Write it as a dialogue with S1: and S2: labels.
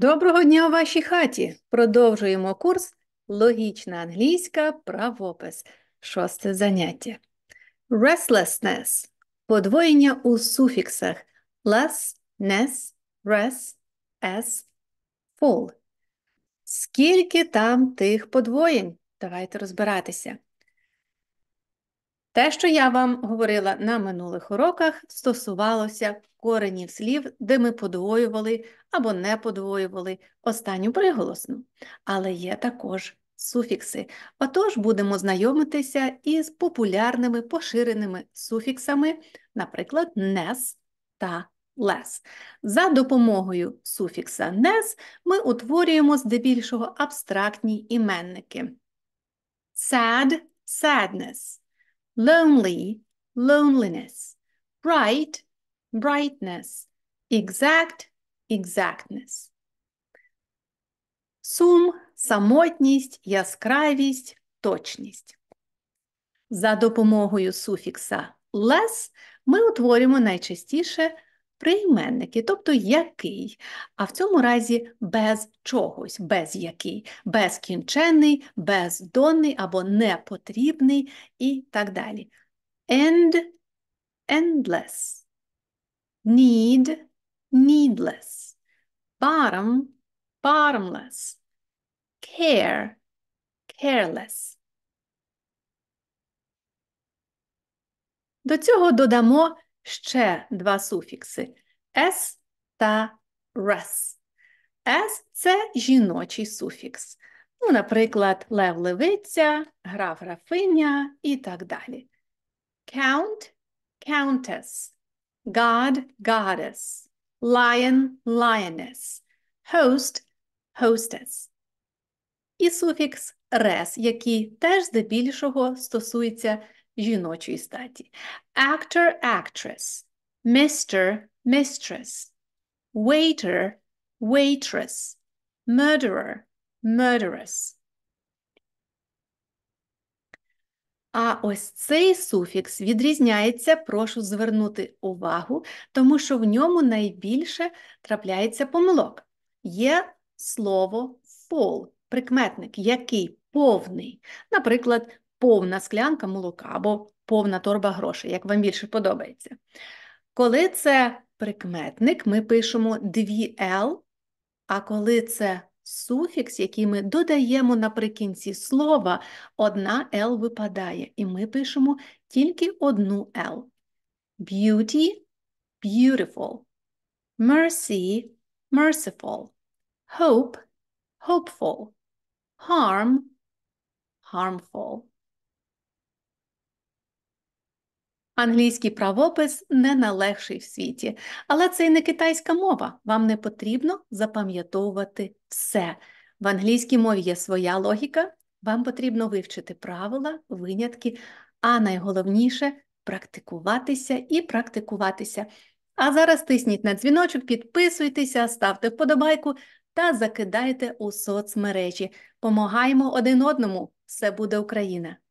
S1: Доброго дня у вашій хаті! Продовжуємо курс «Логічна англійська. Правопис». 6 заняття. Restlessness – подвоєння у суфіксах less, ness, res, s, full. Скільки там тих подвоєнь? Давайте розбиратися. Те, що я вам говорила на минулих уроках, стосувалося коренів слів, де ми подвоювали або не подвоювали останню приголосну. Але є також суфікси. Отож, будемо знайомитися із популярними поширеними суфіксами, наприклад, «ness» та «less». За допомогою суфікса «ness» ми утворюємо здебільшого абстрактні іменники. Sad – sadness. Lonely, loneliness, bright, brightness, exact, exactness. Сум, самотність, яскравість, точність. За допомогою суфікса less ми утворюємо найчастіше прийменники, тобто який, а в цьому разі без чогось, без який, безкінченний, бездонний або непотрібний і так далі. End, endless, need, needless, bottom, bottomless, care, careless. До цього додамо ще два суфікси «s» та «res». «S» – це жіночий суфікс. Ну, наприклад, лев – левиця, граф – графиня і так далі. Count – countess, God – goddess, lion – lioness, host – hostess. І суфікс «res», який теж здебільшого стосується жіночої статі. Actor, actress, Mr, mistress, waiter, waitress, murderer, murderess. А ось цей суфікс відрізняється, прошу звернути увагу, тому що в ньому найбільше трапляється помилок. Є слово full, прикметник, який повний. Наприклад, повна склянка молока або повна торба грошей, як вам більше подобається. Коли це прикметник, ми пишемо дві «l», а коли це суфікс, який ми додаємо наприкінці слова, одна «l» випадає, і ми пишемо тільки одну «l». Beauty – beautiful, mercy – merciful, hope – hopeful, harm – harmful. Англійський правопис не найлегший в світі, але це і не китайська мова. Вам не потрібно запам'ятовувати все. В англійській мові є своя логіка, вам потрібно вивчити правила, винятки, а найголовніше – практикуватися і практикуватися. А зараз тисніть на дзвіночок, підписуйтеся, ставте вподобайку та закидайте у соцмережі. Помагаємо один одному. Все буде Україна!